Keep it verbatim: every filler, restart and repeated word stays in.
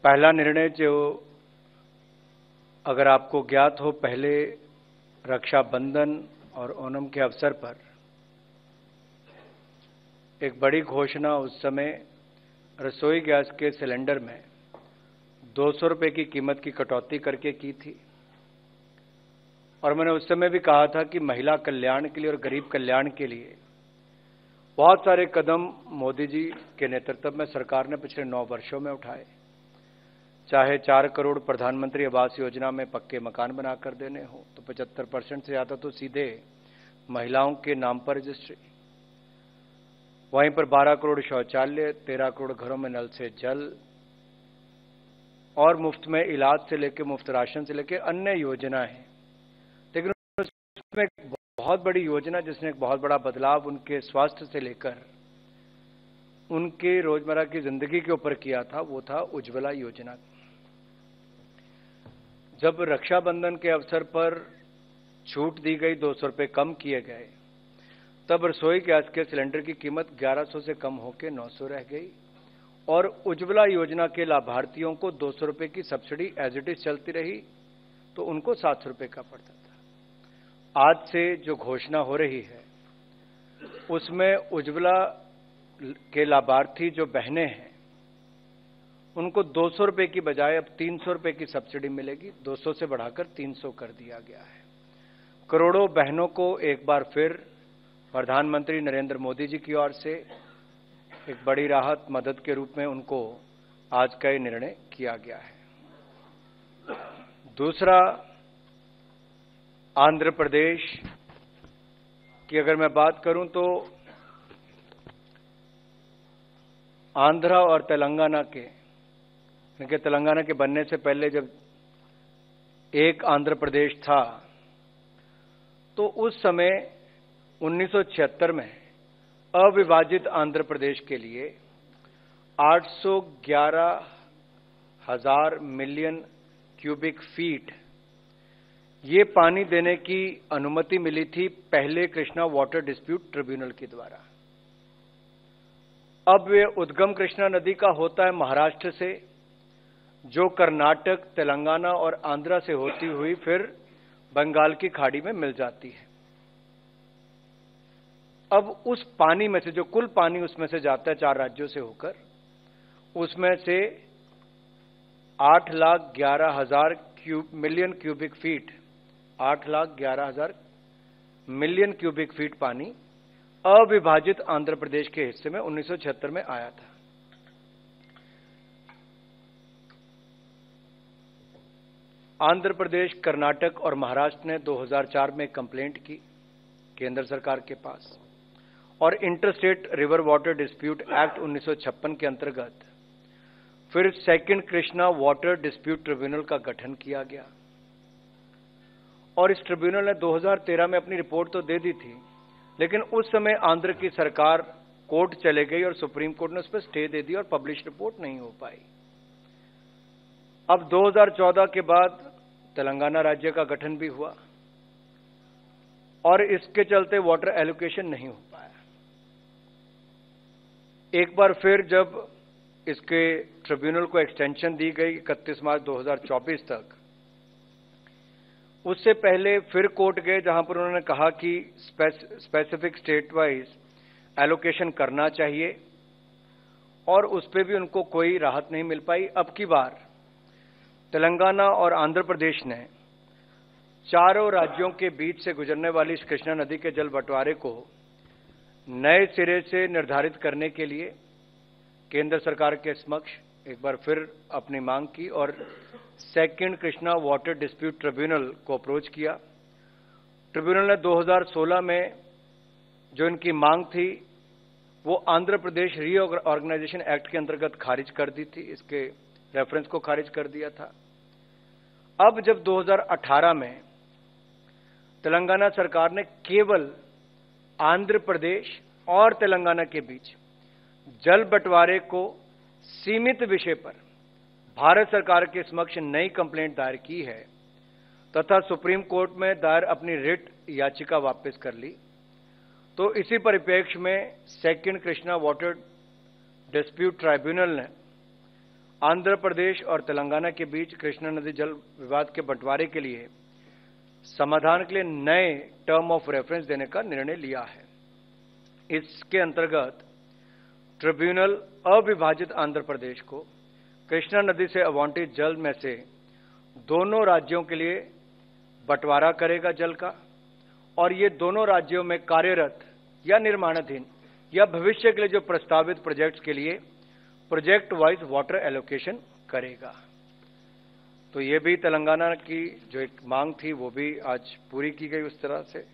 पहला निर्णय जो अगर आपको ज्ञात हो, पहले रक्षाबंधन और ओणम के अवसर पर एक बड़ी घोषणा उस समय रसोई गैस के सिलेंडर में दो सौ रुपये की कीमत की कटौती करके की थी। और मैंने उस समय भी कहा था कि महिला कल्याण के लिए और गरीब कल्याण के लिए बहुत सारे कदम मोदी जी के नेतृत्व में सरकार ने पिछले नौ वर्षों में उठाए। चाहे चार करोड़ प्रधानमंत्री आवास योजना में पक्के मकान बनाकर देने हो, तो पचहत्तर परसेंट से ज्यादा तो सीधे महिलाओं के नाम पर रजिस्ट्री, वहीं पर बारह करोड़ शौचालय, तेरह करोड़ घरों में नल से जल, और मुफ्त में इलाज से लेकर मुफ्त राशन से लेकर अन्य योजनाएं। लेकिन उसमें एक बहुत बड़ी योजना जिसने एक बहुत बड़ा बदलाव उनके स्वास्थ्य से लेकर उनके रोजमर्रा की जिंदगी के ऊपर किया था, वो था उज्ज्वला योजना। जब रक्षाबंधन के अवसर पर छूट दी गई, दो सौ रुपये कम किए गए, तब रसोई गैस के सिलेंडर की कीमत ग्यारह सौ से कम होकर नौ सौ रह गई और उज्ज्वला योजना के लाभार्थियों को दो सौ रुपये की सब्सिडी एज इट इज चलती रही, तो उनको सात सौ रुपये का पड़ता था। आज से जो घोषणा हो रही है उसमें उज्ज्वला के लाभार्थी जो बहनें हैं उनको दो सौ रुपये की बजाय अब तीन सौ रुपये की सब्सिडी मिलेगी। दो सौ से बढ़ाकर तीन सौ कर दिया गया है। करोड़ों बहनों को एक बार फिर प्रधानमंत्री नरेंद्र मोदी जी की ओर से एक बड़ी राहत मदद के रूप में उनको आज का ये निर्णय किया गया है। दूसरा, आंध्र प्रदेश की अगर मैं बात करूं तो आंध्रा और तेलंगाना के, क्योंकि तेलंगाना के बनने से पहले जब एक आंध्र प्रदेश था तो उस समय उन्नीस सौ छिहत्तर में अविभाजित आंध्र प्रदेश के लिए आठ सौ ग्यारह हजार मिलियन क्यूबिक फीट ये पानी देने की अनुमति मिली थी पहले कृष्णा वाटर डिस्प्यूट ट्रिब्यूनल के द्वारा। अब वे उद्गम कृष्णा नदी का होता है महाराष्ट्र से, जो कर्नाटक, तेलंगाना और आंध्रा से होती हुई फिर बंगाल की खाड़ी में मिल जाती है। अब उस पानी में से, जो कुल पानी उसमें से जाता है चार राज्यों से होकर, उसमें से आठ लाख ग्यारह हजार क्यूब मिलियन क्यूबिक फीट आठ लाख ग्यारह हजार मिलियन क्यूबिक फीट पानी अविभाजित आंध्र प्रदेश के हिस्से में उन्नीस सौ छिहत्तर में आया था। आंध्र प्रदेश, कर्नाटक और महाराष्ट्र ने दो हज़ार चार में कंप्लेंट की केंद्र सरकार के पास और interstate river water dispute act उन्नीस सौ छप्पन के अंतर्गत फिर second Krishna water dispute tribunal का गठन किया गया। और इस ट्रिब्यूनल ने दो हज़ार तेरह में अपनी रिपोर्ट तो दे दी थी, लेकिन उस समय आंध्र की सरकार कोर्ट चले गई और सुप्रीम कोर्ट ने उस पर स्टे दे दी और पब्लिश रिपोर्ट नहीं हो पाई। अब दो हज़ार चौदह के बाद तेलंगाना राज्य का गठन भी हुआ और इसके चलते वाटर एलोकेशन नहीं हो पाया। एक बार फिर जब इसके ट्रिब्यूनल को एक्सटेंशन दी गई इकतीस मार्च दो हज़ार चौबीस तक, उससे पहले फिर कोर्ट गए जहां पर उन्होंने कहा कि स्पेसिफिक स्टेट वाइज एलोकेशन करना चाहिए और उस पर भी उनको कोई राहत नहीं मिल पाई। अब की बार तेलंगाना और आंध्र प्रदेश ने चारों राज्यों के बीच से गुजरने वाली इस कृष्णा नदी के जल बंटवारे को नए सिरे से निर्धारित करने के लिए केंद्र सरकार के समक्ष एक बार फिर अपनी मांग की और second Krishna water dispute tribunal को अप्रोच किया। ट्रिब्यूनल ने दो हज़ार सोलह में जो इनकी मांग थी वो आंध्र प्रदेश रीऑर्गेनाइजेशन एक्ट के अंतर्गत खारिज कर दी थी, इसके रेफरेंस को खारिज कर दिया था। अब जब दो हज़ार अठारह में तेलंगाना सरकार ने केवल आंध्र प्रदेश और तेलंगाना के बीच जल बंटवारे को सीमित विषय पर भारत सरकार के समक्ष नई कंप्लेंट दायर की है तथा सुप्रीम कोर्ट में दायर अपनी रिट याचिका वापस कर ली, तो इसी परिप्रेक्ष्य में second Krishna water dispute tribunal ने आंध्र प्रदेश और तेलंगाना के बीच कृष्णा नदी जल विवाद के बंटवारे के लिए समाधान के लिए नए टर्म ऑफ रेफरेंस देने का निर्णय लिया है। इसके अंतर्गत ट्रिब्यूनल अविभाजित आंध्र प्रदेश को कृष्णा नदी से आवंटित जल में से दोनों राज्यों के लिए बंटवारा करेगा जल का, और ये दोनों राज्यों में कार्यरत या निर्माणाधीन या भविष्य के लिए जो प्रस्तावित प्रोजेक्ट्स के लिए प्रोजेक्ट वाइज वाटर एलोकेशन करेगा। तो ये भी तेलंगाना की जो एक मांग थी वो भी आज पूरी की गई उस तरह से।